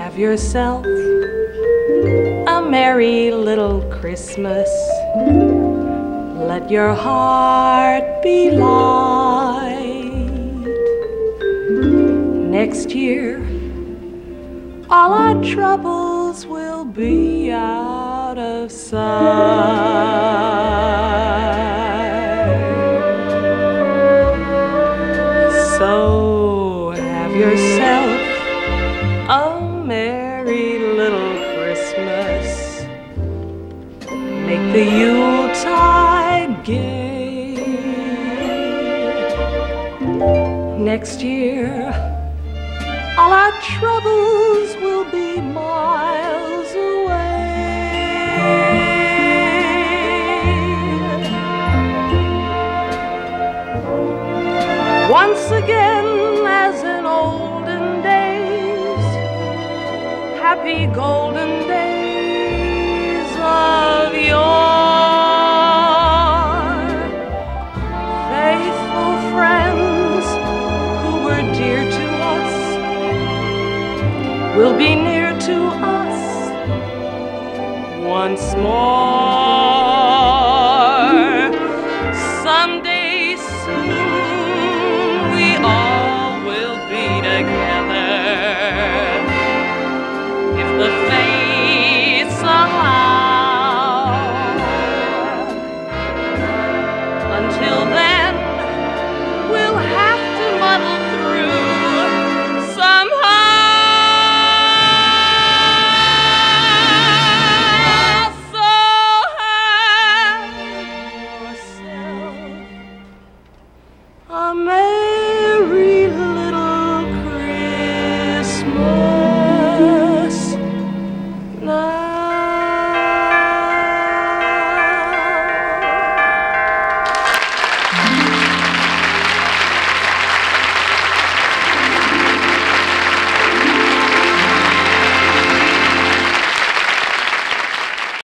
have yourself a merry little Christmas. Let your heart be light. Next year, all our troubles will be out of sight. So have yourself a merry little Christmas. Make the Yuletide gay. Next year, all our troubles will be miles away. Once again, as in olden days, happy golden days of yore, faithful friends who were dear to us will be near to us once more.